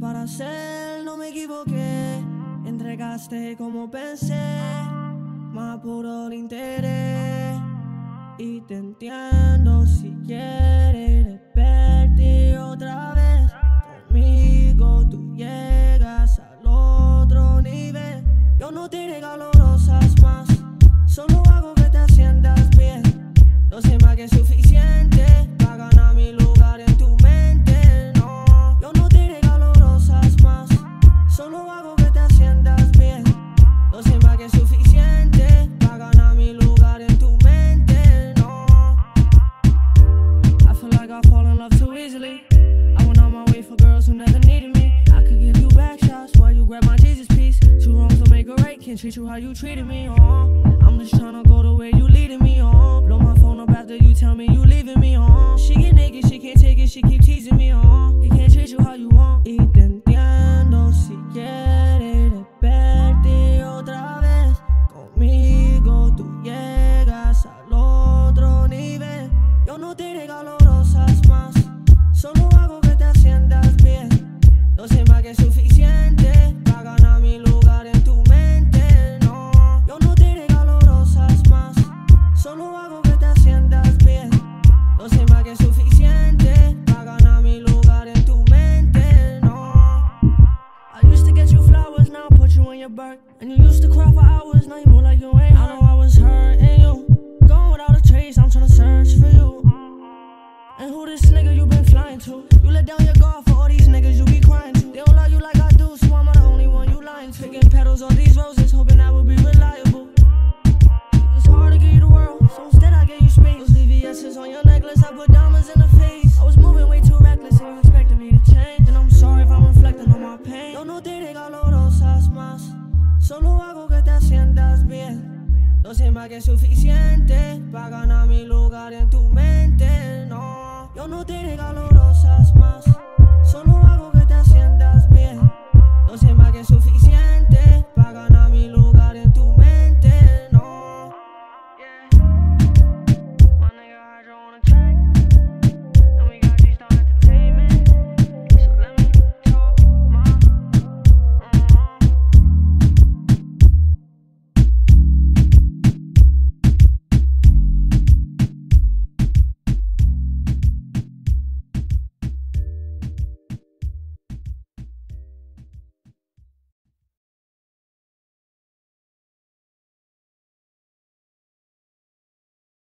para hacer, no me equivoqué. Entregaste como pensé, más puro el interés. Y te entiendo si quieres verte otra vez. Conmigo tú llegas al otro nivel. Yo no te regalo rosas más, solo hago que te sientas bien. No sé más que es suficiente para ganar mi lugar en tu mente. No, yo no te regalo rosas más, solo hago que te sientas bien. No sé más que es suficiente para ganar mi lugar en tu mente. No, I feel like I fall in love too easily. I went on my way for girls who never needed me. I could give you back shots while you grab my Jesus piece. Two wrongs don't make a right, can't treat you how you treated me. I'm just tryna go the way you leading me on. Blow my phone up after you tell me you leaving me on. She get naked, she can't take it, she keep teasing me on. He can't treat you how you want. Y te entiendo si quieres verte otra vez. Conmigo tú llegas al otro nivel. Yo no te regalo rosas más, solo hago que te sientas bien. No sé más que es suficiente para ganar mi lugar en tu mente. No, yo no te regalo rosas más, solo hago que te sientas bien. No sé más que es suficiente para ganar mi lugar en tu mente. No, I used to get you flowers, now I put you on your back. And you used to cry for hours, now you move like you ain't hurt. I know I was hurting you, going without a trace, I'm tryna search for you. And who this nigga you been flying to? You let down your guard for all these niggas you be crying to. They don't love you like I do, so I'm the only one you lying to. Picking petals on these roses, hoping I would be reliable. It's hard to give you the world, so instead I gave you space. Those VVS's on your necklace, I put diamonds in the face. I was moving way too reckless, and you expected me to change. And I'm sorry if I'm reflecting on my pain. Yo no te regalo rosas más, solo hago que te sientas bien. No sé más que es suficiente para ganar mi lugar en tu